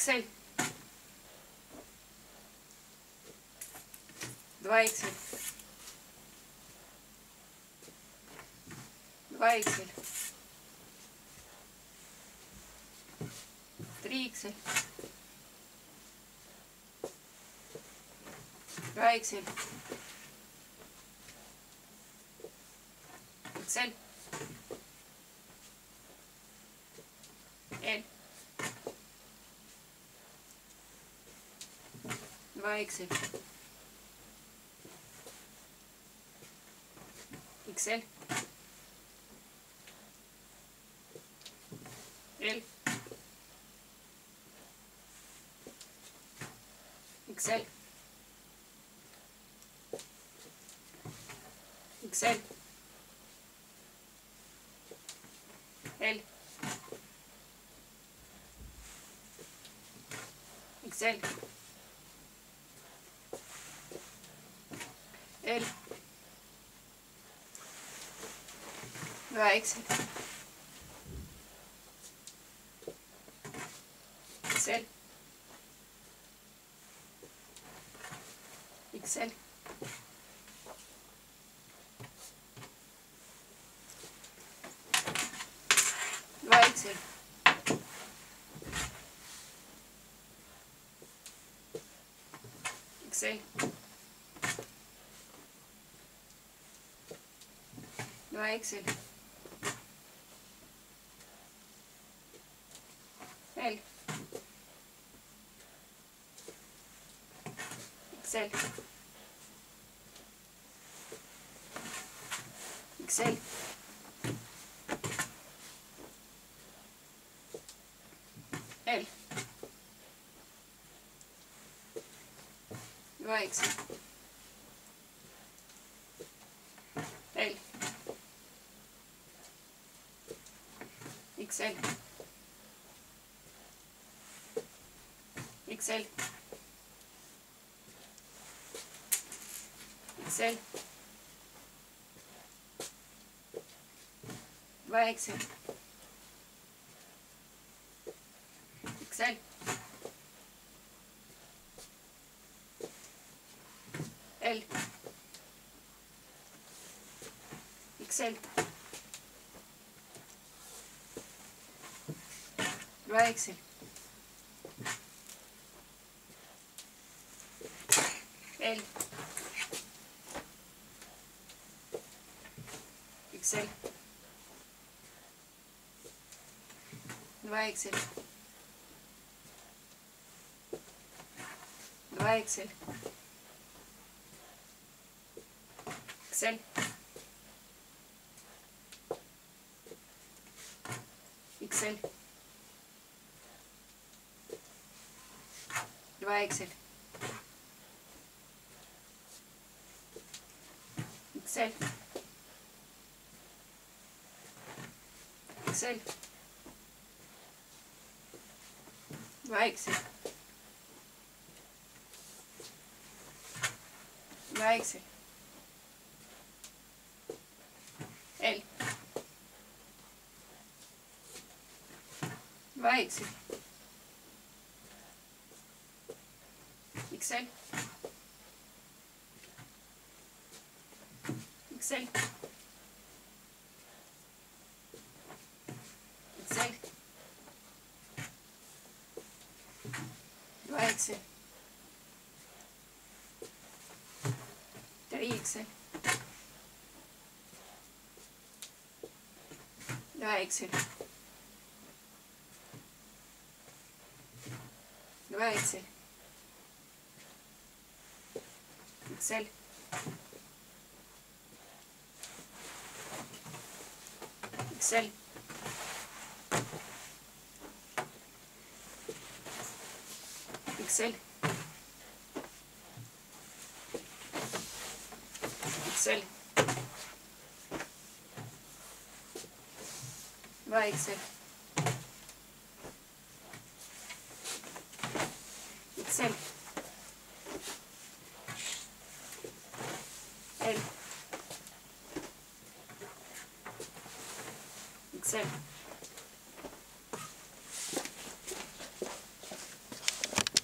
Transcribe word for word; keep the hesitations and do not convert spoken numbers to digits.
Excel. два Excel. два Excel. три Excel. два Excel. Excel. L. два Excel. Excel. L. Excel. Excel. L. Excel. L. два Excel. Excel. Excel. два Excel. Excel. два Excel. L. Excel. Excel. L. два Excel. L. Excel. Excel. Excel. два Excel. Excel. L. Excel. два Excel. L. Excel. два Excel. два Excel. Excel. Excel. два Excel. Excel. Excel. два Excel. два Excel. L. два Excel. Excel. Excel. Excel. два Excel. три Excel. два Excel. два Excel. Excel. Excel. Excel. Excel. два Excel. Excel. L. Excel.